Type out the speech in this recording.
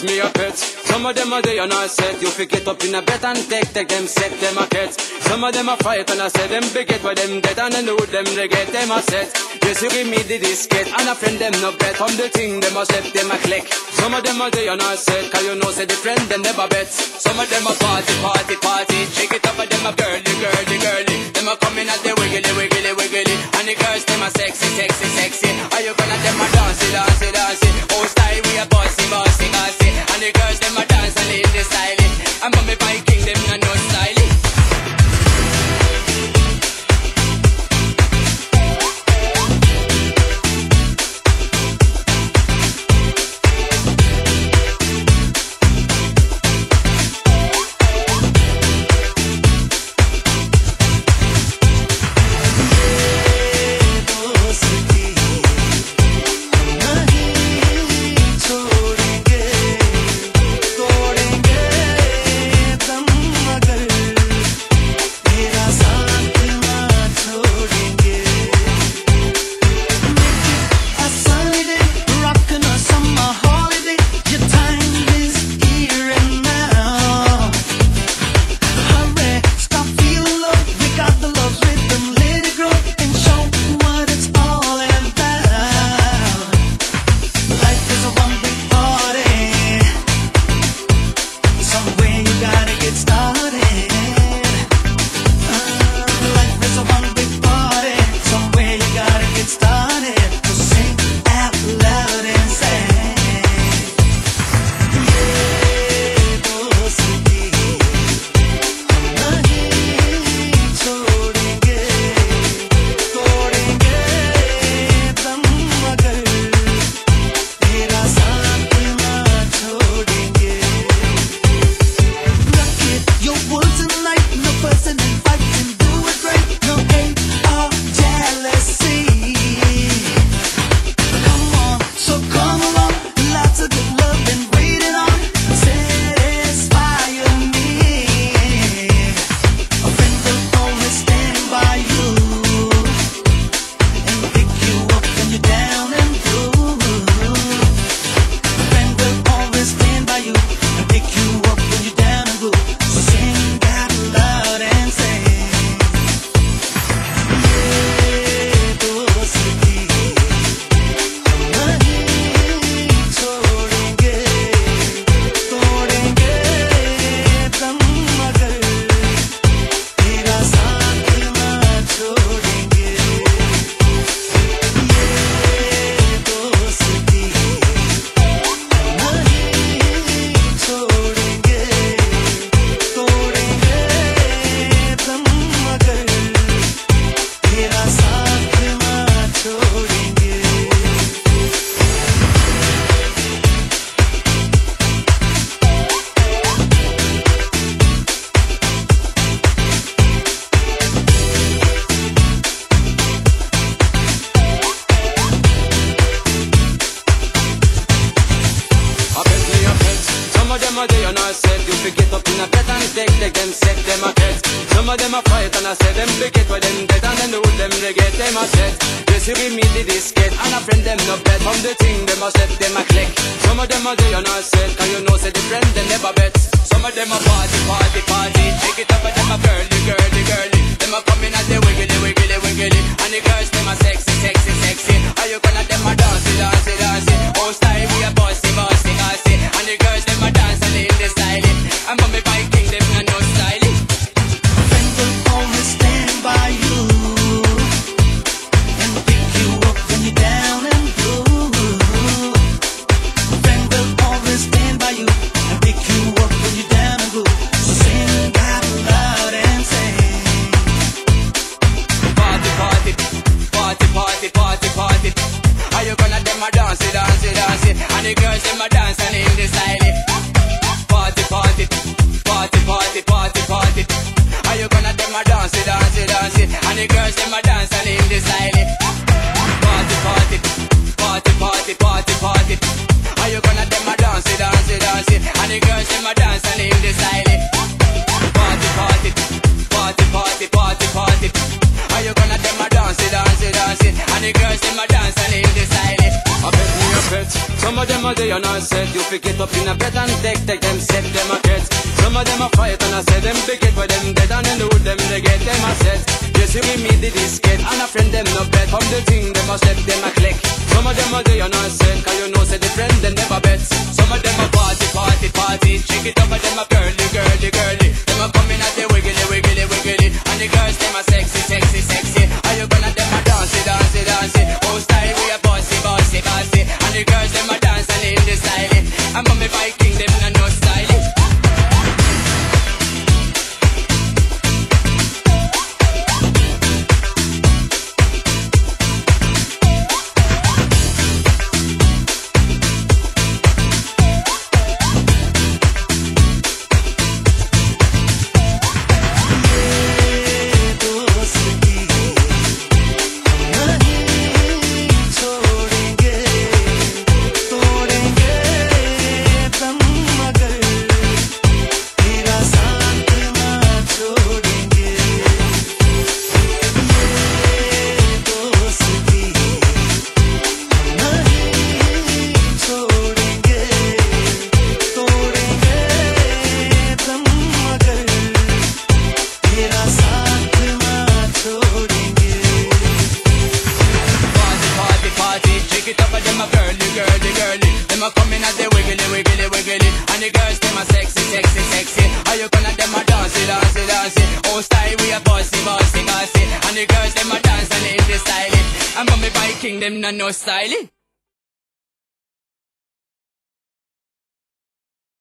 me a pet. Some of them are day and I said you fi get up in a bed and take them set them a cat. Some of them a fight and I said them big get what them get and I know them they get them a set. Yes, you give me the disket and a friend them no bet on the thing them a set them a click. Some of them are day and I said cause you know say the friend them never bet. Some of them a party shake it up and them a girly. Them a coming at the wiggly and the girls them a sexy. Are you gonna them a dancey? Oh style we a bossy. And the girls them a dance and in the style. I'm on me Viking them no style. them a day on our set. You pick it up in a bed and take them set them a get. Some of them a fight and I say them pick it for them dead and in the wood them they get them a set. You see we meet the disket and a friend them no bet. From the thing them a step them a click. Some of them a day on our set, cause you know say the friend them never bets. Some of them a party, party, party. Shake it up and them a girly, girly, girly. Them a coming at the wiggly, wiggly, wiggly. And the girls them a sexy, sexy, sexy. Are you gonna them a dancey, dancey, dancey? Oh style we a bossy, bossy, bossy. And the girls them a dance and in the style. And mommy Viking them a no style. No styling.